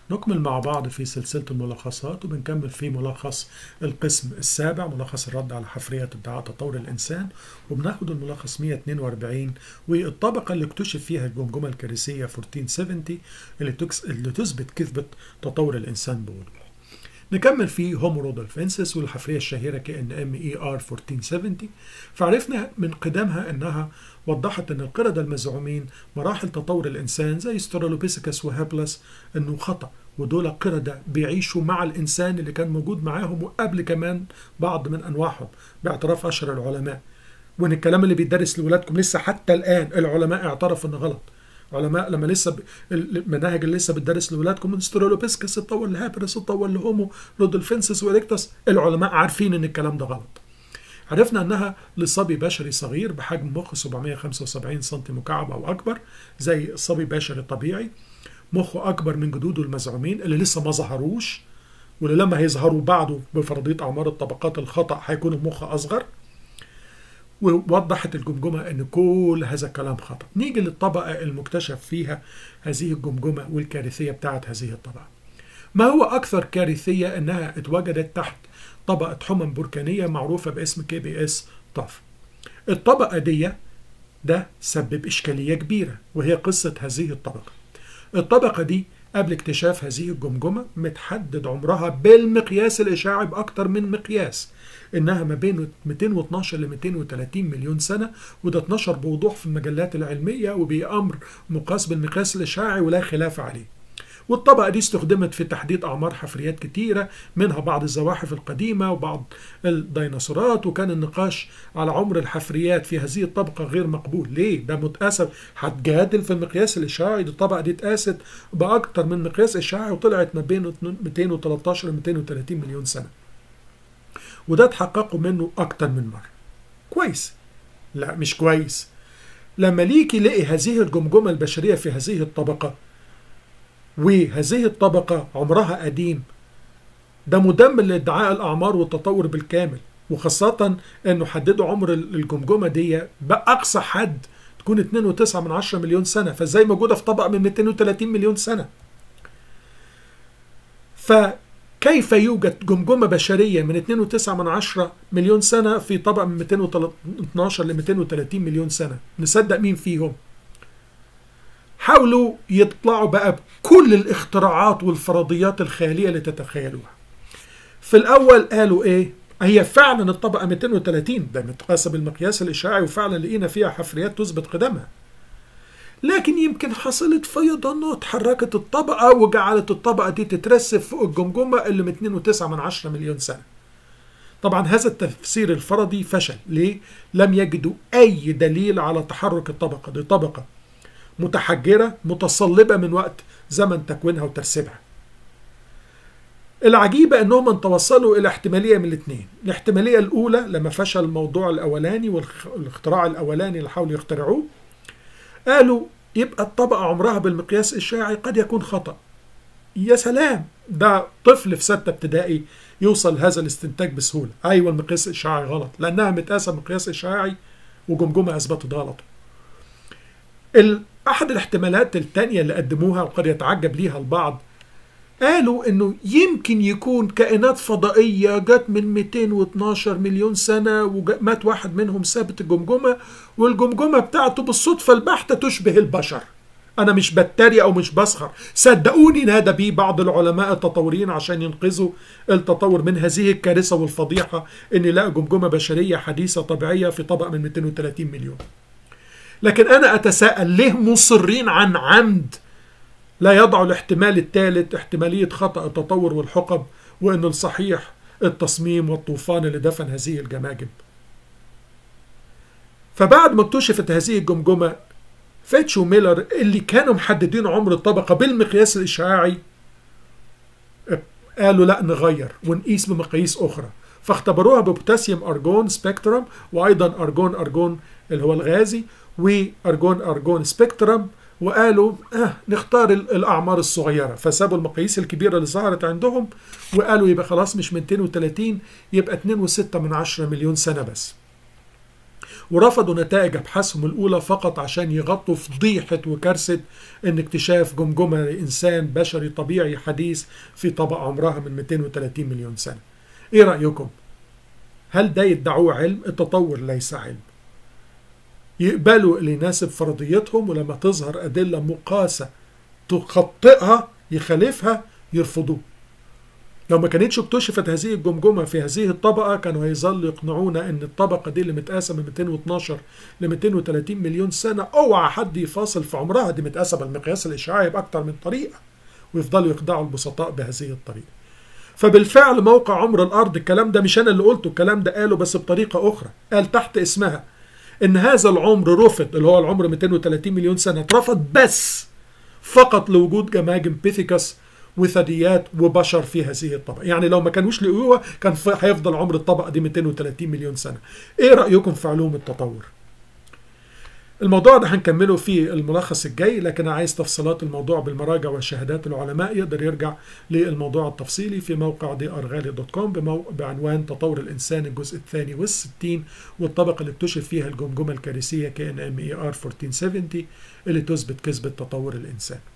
نكمل مع بعض في سلسلة الملخصات، وبنكمل في ملخص القسم السابع، ملخص الرد على حفريات ادعاء تطور الإنسان، وبناخد الملخص 142 والطبقة اللي اكتشف فيها الجمجمة الكارثية 1470 اللي تثبت كذبة تطور الإنسان بوضوح. نكمل في هومو رودولفنسس والحفرية الشهيرة KNMER 1470. فعرفنا من قدامها أنها وضحت أن القردة المزعومين مراحل تطور الإنسان زي سترالوبيثيكس وهابلس أنه خطأ، ودول قردة بيعيشوا مع الإنسان اللي كان موجود معاهم وقبل كمان بعض من أنواعهم باعتراف أشهر العلماء. وأن الكلام اللي بيدرس لولادكم لسه حتى الآن العلماء اعترفوا أنه غلط. علماء لما لسه المناهج اللي لسه بتدرس لاولادكم من سترالوبيثيكس اتطور لهابرس اتطور لهومو رودولفنسس وإريكتس، العلماء عارفين ان الكلام ده غلط. عرفنا انها لصبي بشري صغير بحجم مخ 775 سم مكعب او اكبر، زي صبي بشري طبيعي، مخه اكبر من جدوده المزعومين اللي لسه ما ظهروش، واللي لما هيظهروا بعده بفرضيه اعمار الطبقات الخطا هيكون المخ اصغر. ووضحت الجمجمة أن كل هذا الكلام خطأ. نيجي للطبقة المكتشف فيها هذه الجمجمة والكارثية بتاعت هذه الطبقة. ما هو أكثر كارثية أنها اتوجدت تحت طبقة حمم بركانية معروفة باسم KBS طاف. الطبقة دي ده سبب إشكالية كبيرة، وهي قصة هذه الطبقة. الطبقة دي قبل اكتشاف هذه الجمجمة متحدد عمرها بالمقياس الإشعاعي بأكتر من مقياس، إنها ما بين 212 ل 230 مليون سنة، وده اتنشر بوضوح في المجلات العلمية وبأمر مقاس بالمقياس الإشعاعي ولا خلاف عليه. والطبقة دي استخدمت في تحديد أعمار حفريات كتيرة، منها بعض الزواحف القديمة وبعض الديناصورات، وكان النقاش على عمر الحفريات في هذه الطبقة غير مقبول. ليه؟ ده متقاسف هتجادل في المقياس الإشعاعي؟ دي الطبقة دي اتقاست بأكتر من مقياس إشعاعي وطلعت ما بين 213 ل 230 مليون سنة، وده اتحققوا منه أكتر من مرة. كويس؟ لا مش كويس. لما ليكي لقي هذه الجمجمة البشرية في هذه الطبقة، وهذه الطبقة عمرها قديم، ده مدمر لادعاء الأعمار والتطور بالكامل، وخاصة أنه حددوا عمر الجمجمة دي بأقصى حد تكون 2.9 مليون سنة، فازاي موجودة في طبقة من 230 مليون سنة؟ فكيف يوجد جمجمة بشرية من 2.9 مليون سنة في طبقة من 212 ل 230 مليون سنة؟ نصدق مين فيهم؟ حاولوا يطلعوا بقى بكل الاختراعات والفرضيات الخيالية اللي تتخيلوها. في الأول قالوا إيه؟ هي فعلا الطبقة 230 ده متقاسة بالمقياس الإشعاعي، وفعلا لقينا فيها حفريات تثبت قدمها، لكن يمكن حصلت فيضانات حركت الطبقة وجعلت الطبقة دي تترسب فوق الجمجمة اللي من 2.9 مليون سنة. طبعا هذا التفسير الفرضي فشل. ليه؟ لم يجدوا أي دليل على تحرك الطبقة دي. طبقة متحجرة متصلبة من وقت زمن تكوينها وترسيبها. العجيبة أنهم توصلوا إلى احتمالية من الاثنين. الاحتمالية الأولى لما فشل الموضوع الأولاني والاختراع الأولاني اللي حاولوا يخترعوه، قالوا يبقى الطبقة عمرها بالمقياس الإشعاعي قد يكون خطأ. يا سلام، ده طفل في 6 ابتدائي يوصل هذا الاستنتاج بسهولة. أيوة المقياس الإشعاعي غلط، لأنها متقاسة بمقياس إشعاعي وجمجمة أثبتت غلطه. أحد الاحتمالات التانية اللي قدموها وقد يتعجب ليها البعض، قالوا انه يمكن يكون كائنات فضائية جت من 212 مليون سنة ومات واحد منهم ثابت الجمجمة، والجمجمة بتاعته بالصدفة البحتة تشبه البشر. انا مش بتريق او مش بسخر، صدقوني نادى بيه بعض العلماء التطوريين عشان ينقذوا التطور من هذه الكارثة والفضيحة، ان لقوا جمجمة بشرية حديثة طبيعية في طبقة من 230 مليون. لكن أنا أتساءل ليه مصرين عن عمد لا يضعوا الاحتمال الثالث، احتمالية خطأ التطور والحقب، وأن الصحيح التصميم والطوفان اللي دفن هذه الجماجم. فبعد ما اكتشفت هذه الجمجمة، فيتش وميلر اللي كانوا محددين عمر الطبقة بالمقياس الإشعاعي قالوا لا نغير ونقيس بمقاييس أخرى، فاختبروها ببوتاسيوم أرجون سبكترم، وأيضا أرجون اللي هو الغازي، وأرجون سبكترم، وقالوا نختار الأعمار الصغيرة، فسابوا المقاييس الكبيرة اللي ظهرت عندهم وقالوا يبقى خلاص مش 230 يبقى 2.6 مليون سنة بس. ورفضوا نتائج أبحاثهم الأولى فقط عشان يغطوا فضيحة وكارثة إن اكتشاف جمجمة لإنسان بشري طبيعي حديث في طبقة عمرها من 230 مليون سنة. إيه رأيكم؟ هل ده يدعوه علم؟ التطور ليس علم. يقبلوا اللي يناسب فرضيتهم، ولما تظهر أدلة مقاسة تخطئها يخالفها يرفضوه. لو ما كانتش اكتشفت هذه الجمجمة في هذه الطبقة كانوا هيظلوا يقنعونا ان الطبقة دي اللي متقاسة من 212 ل 230 مليون سنة اوعى حد يفاصل في عمرها، دي متقاسة بالمقياس الإشعاعي بأكتر من طريقة، ويفضلوا يخدعوا البسطاء بهذه الطريقة. فبالفعل موقع عمر الأرض، الكلام ده مش أنا اللي قلته، الكلام ده قاله بس بطريقة أخرى، قال تحت اسمها ان هذا العمر رفض، اللي هو العمر 230 مليون سنة اترفض بس فقط لوجود جماجم بيثيكس وثدييات وبشر في هذه الطبقة. يعني لو ما كانوش لقوها كان هيفضل عمر الطبقة دي 230 مليون سنة. ايه رأيكم في علوم التطور؟ الموضوع ده هنكمله في الملخص الجاي، لكن عايز تفصيلات الموضوع بالمراجع وشهادات العلماء يقدر يرجع للموضوع التفصيلي في موقع drghali.com بعنوان تطور الإنسان الجزء الثاني والستين، والطبقة اللي اكتشف فيها الجمجمة الكارثية KNMER 1470 اللي تثبت كذبة تطور الإنسان.